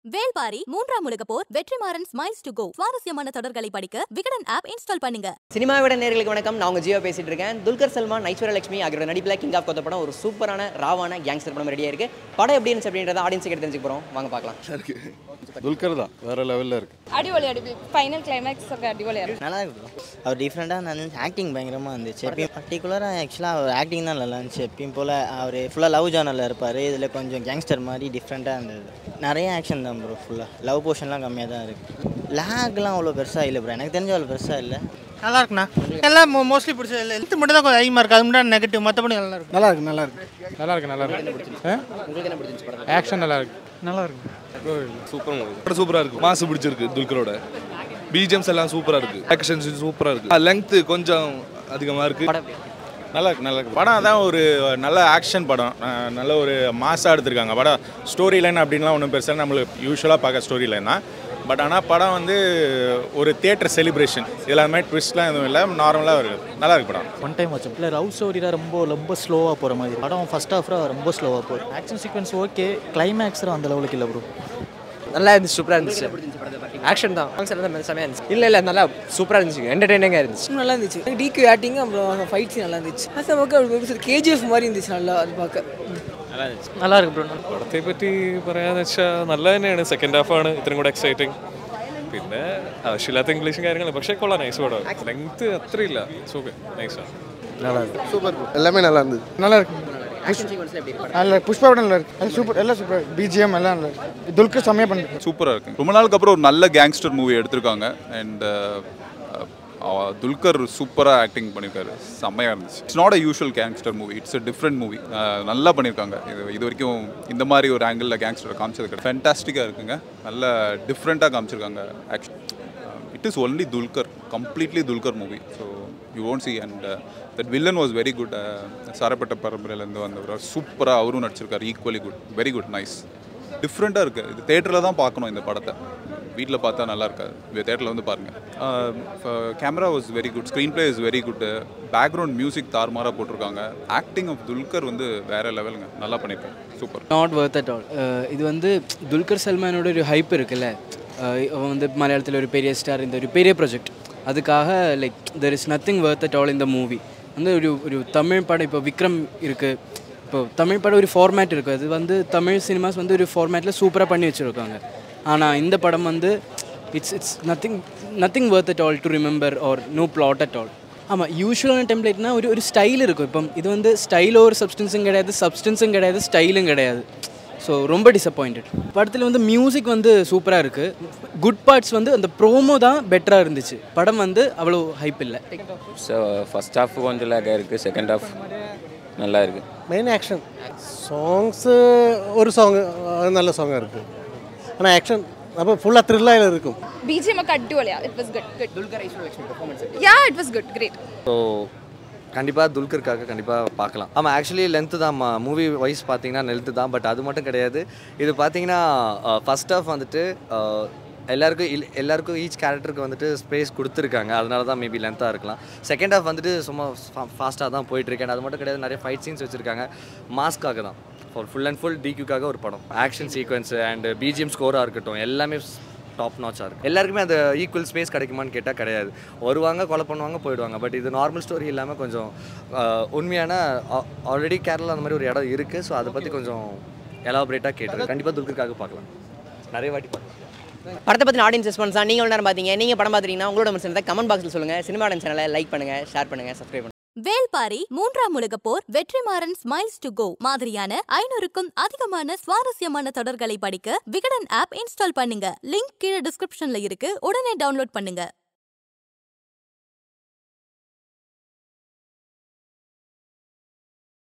Velpari Moondram Ulaga Por Vetrimaaran smiles to go சுவாரஸ்யமான தொடர்களை படிக்க விகடன் ஆப் இன்ஸ்டால் பண்ணுங்க. சினிமா விட நேர்களுக்கு வணக்கம். நான் உங்க ஜீவா பேசிட்டு இருக்கேன். துல்கர் சல்மான், ஐஸ்வர்யா, லட்சுமி ஆகியோட நடிப்பில் கிங் ஆஃப் கொத்த படம் ஒரு சூப்பரான ராவான கேங்ஸ்டர் படம் ரெடியா இருக்கு. படம் எப்படி இருந்துச்சு அப்படின்றத ஆடியன்ஸ் கிட்ட தெரிஞ்சுக்க போறோம். வாங்க பார்க்கலாம். துல்கர் தான் வேற லெவல்ல இருக்கு. அடிபொலி ஃபைனல் கிளைமாக்ஸ் அடிபொலியா இருக்கு. நல்லா இருக்கு. அவர் டிஃப்ரெண்டாக இருந்துச்சு. ஆக்டிங் பயங்கரமாக இருந்துச்சு. எப்பயும் பர்டிகுலராக ஆக்சுவலாக அவர் ஆக்டிங் தான் நல்லா இருந்துச்சு. எப்பயும் போல் அவர் ஃபுல்லாக லவ் ஜானரில் இருப்பார். இதில் கொஞ்சம் கேங்ஸ்டர் மாதிரி டிஃப்ரெண்ட்டாக இருந்தது. நிறைய ஆக்ஷன் தான் ப்ரோ. ஃபுல்லாக லவ் போர்ஷன்லாம் கம்மியாக தான் இருக்குது. லேக்லாம் அவ்வளோ பெருசாக இல்லை ப்ரோ. எனக்கு தெரிஞ்ச அவ்வளோ பெருசாக இல்லை. நல்லா இருக்குண்ணா. எல்லாம் மோஸ்ட்லி பிடிச்சது இல்லை. ஹெல்த் மட்டும் தான் கொஞ்சம் அதிகமாக இருக்குது. அது மட்டும் நெகட்டிவ். மற்றபடி நல்லா இருக்கு. நல்லா இருக்கு. நல்லா இருக்கு. நல்லா இருக்கு. நல்லா இருக்கு. ஆக்ஷன் நல்லா இருக்கு. நல்லா இருக்கு. Super movie. படம் சூப்பரா இருக்கு. மாசு பிடிச்சிருக்கு. துல்கரோட பிஜிஎம்ஸ் எல்லாம் சூப்பரா இருக்கு. ஆக்ஷன் சூப்பரா இருக்கு. லெங்த் கொஞ்சம் அதிகமா இருக்கு. நல்லா இருக்கு. நல்லா இருக்கு. படம் அதான் ஒரு நல்ல ஆக்ஷன் படம். நல்ல ஒரு மாஸாக எடுத்திருக்காங்க. படம் ஸ்டோரி லைன் அப்படின்லாம் ஒன்றும் பெருசாக நம்மளுக்கு யூஸ்வலாக பார்க்க ஸ்டோரி லைன் தான். பட் ஆனால் படம் வந்து ஒரு தியேட்டர் செலிப்ரேஷன். எல்லாமே ட்விஸ்ட்லாம் எதுவும் இல்லை. நார்மலாக வருது. நல்லா இருக்கு படம். ஒன் டைம் வச்சோம். இல்லை லவ் ஸ்டோரியில் ரொம்ப ஸ்லோவாக போகிற மாதிரி படம். ஃபர்ஸ்ட் ஹாஃபில் ரொம்ப ஸ்லோவாக போகுது. Action sequence okay. கிளைமேக்ஸும் அந்த லெவலுக்கு இல்லை ப்ரோ. நல்லா இருந்துச்சு. சூப்பராக இருந்துச்சு. ஆக்ஷன் தான். செமையாக இருந்துச்சு. இல்லை நல்லா சூப்பராக இருந்துச்சு. என்டர்டெய்னிங்காக இருந்துச்சு. நல்லா இருந்துச்சு. டிக்கு ஆக்டிங் அப்புறம் ஃபைட் சீன் நல்லா இருந்துச்சு. அது கேஜிஎஃப் மாதிரி இருந்துச்சு. நல்லா அது பார்க்க நல்லா இருக்கு ப்ரோ. പടത്തെ പറ്റി പറയാന്ന് വെച്ചാൽ നല്ല തന്നെയാണ്. സെക്കൻഡ് ഹാഫാണ് ഇത്രയും കൂടെ എക്സൈറ്റിംഗ്. പിന്നെ ആവശ്യമില്ലാത്ത ഇംഗ്ലീഷും കാര്യങ്ങളും പക്ഷേ കൊള്ളാം. നൈസ് പടം. ലെങ്ത് അത്രയില്ല. സൂപ്പർ നൈസാണ്. நல்லா இருக்கு. சூப்பர். எல்லாமே நல்லா இருந்தது. நல்லா இருக்கு. நல்லா புஷ்பா படம் நல்லா இருக்கு. அது சூப்பர். எல்லாம் சூப்பர். பிஜிஎம் எல்லாம் நல்லா இருக்கு. துல்கர் செம்மையாக பண்ணுறது. சூப்பராக இருக்கு. ரொம்ப நாளுக்கு அப்புறம் ஒரு நல்ல கேங்ஸ்டர் மூவி எடுத்திருக்காங்க. அண்ட் துல்கர் சூப்பராக ஆக்டிங் பண்ணியிருக்காரு. செம்மையாக இருந்துச்சு. It's not a usual gangster movie. It's a different movie. நல்லா பண்ணியிருக்காங்க. இது வரைக்கும் இந்த மாதிரி ஒரு ஆங்கிளில் கேங்ஸ்டர் காமிச்சது கிடையாது. ஃபேண்டாஸ்டிக்காக இருக்குங்க. நல்ல டிஃப்ரெண்ட்டாக காமிச்சிருக்காங்க. Actually it is only Dulquer. Completely Dulquer movie. So you won't see. And that villain was very good. சாரப்பட்ட பரம்பரையிலேருந்து வந்தவர் சூப்பராக அவரும் நடிச்சிருக்காரு. Equally good. Very good. Nice. டிஃப்ரெண்ட்டாக இருக்குது. இது தேட்டரில் தான் பார்க்கணும் இந்த படத்தை. வீட்டில் பார்த்தா நல்லா இருக்காது. தேட்டரில் வந்து பாருங்கள். Camera was very good. Screen play is very good. Background music தாறுமாறாக போட்டிருக்காங்க. ஆக்டிங் ஆஃப் துல்கர் வந்து வேறு லெவலுங்க. நல்லா பண்ணியிருக்காங்க. Super. Not worth at all. இது வந்து துல்கர் சல்மானோட ஒரு ஹைப் இருக்குல்ல. அவன் வந்து மலையாளத்தில் ஒரு பெரிய ஸ்டார். இந்த ஒரு பெரிய ப்ராஜெக்ட். அதுக்காக like there is nothing worth at all இந்த மூவி. வந்து ஒரு தமிழ் படம். இப்போ விக்ரம் இருக்குது. இப்போ தமிழ் படம் ஒரு ஃபார்மேட் இருக்குது. அது வந்து தமிழ் சினிமாஸ் வந்து ஒரு ஃபார்மேட்டில் சூப்பராக பண்ணி வச்சுருக்காங்க. ஆனால் இந்த படம் வந்து it's nothing worth at all to remember or no plot at all. ஆமாம், யூஸ்வலான டெம்ப்ளேட்னா ஒரு ஸ்டைல் இருக்கும். இப்போ இது வந்து ஸ்டைலோ ஒரு சப்ஸ்டன்ஸும் கிடையாது, சப்ஸ்டன்ஸும் கிடையாது, ஸ்டைலும் கிடையாது. ஸோ ரொம்ப டிசப்பாயிண்டட். படத்தில் வந்து மியூசிக் வந்து சூப்பராக இருக்குது. குட் பார்ட்ஸ் வந்து அந்த ப்ரோமோ தான் பெட்டராக இருந்துச்சு. படம் வந்து அவ்வளோ ஹைப் இல்லை. ஸோ ஃபஸ்ட் ஹாஃப் கொஞ்சம் லேக்காக இருக்குது. செகண்ட் ஹாஃப் நல்லா இருக்குது. மெயின் ஆக்ஷன் சாங்ஸு ஒரு சாங் நல்ல சாங்காக இருக்குது. ஆனால் ஆக்ஷன் அப்போ ஃபுல்லாக த்ரில்லாக இருக்கும். BGM அடிபொலியா. It was good. Dulquer, Aishwarya, Lakshmi performance. Yeah it was good. Great. So கண்டிப்பாக துல்கருக்காக கண்டிப்பாக பார்க்கலாம். ஆமாம், ஆக்சுவலி லென்த்து தான். மூவி வைஸ் பார்த்தீங்கன்னா லென்த்து தான். பட் அது மட்டும் கிடையாது. இது பார்த்தீங்கன்னா ஃபஸ்ட் ஹாஃப் வந்துட்டு எல்லாருக்கும் ஈச் கேரக்டருக்கு வந்துட்டு ஸ்பேஸ் கொடுத்துருக்காங்க. அதனால தான் மேபி லென்த்தாக இருக்கலாம். செகண்ட் ஹாஃப் வந்துட்டு சும்மா ஃபாஸ்ட்டாக தான் போயிட்டுருக்கேன். அது மட்டும் கிடையாது. நிறைய ஃபைட் சீன்ஸ் வச்சுருக்காங்க. மாஸ்க்காக தான். ஃபுல் அண்ட் ஃபுல் டிக்யூக்காக ஒரு படம். ஆக்ஷன் சீக்வன்ஸு அண்ட் பிஜிஎம் ஸ்கோராக இருக்கட்டும் எல்லாமே டாப் நாச்சாக இருக்குது. எல்லாருக்குமே அந்த ஈக்குவல் ஸ்பேஸ் கிடைக்குமான்னு கேட்டால் கிடையாது. வருவாங்க, கொலை பண்ணுவாங்க, போயிடுவாங்க. பட் இது நார்மல் ஸ்டோரி இல்லாமல் கொஞ்சம் உண்மையான ஆல்ரெடி கேரளா அந்த மாதிரி ஒரு இடம் இருக்குது. ஸோ அதை பற்றி கொஞ்சம் எலாபரேட்டாக கேட்டுருக்கு. கண்டிப்பாக துல்கருக்காக பார்க்கலாம். நிறைய வாட்டி பார்க்கலாம். படத்தை பற்றி ஆடியன்ஸ் ரெஸ்பான்ஸ் தான். நீங்கள் எவ்வளோ நேரம் பார்த்தீங்க? நீங்கள் படம் பார்த்துட்டீங்கன்னா உங்களோட மனசில் கமெண்ட் பாக்ஸில் சொல்லுங்கள். சினிமா சேனலை லைக் பண்ணுங்கள், ஷேர் பண்ணுங்கள், சப்ஸ்கிரைப் பண்ணுங்கள். Velpari Moondram Ulaga Por Vetrimaaran smiles to go மாதிரியான 500க்கும் அதிகமான சுவாரஸ்யமான தொடர்களை படிக்க விகடன் ஆப் இன்ஸ்டால் பண்ணுங்க. லிங்க் கீழே டிஸ்கிரிப்ஷன்ல இருக்கு. உடனே டவுன்லோட் பண்ணுங்க.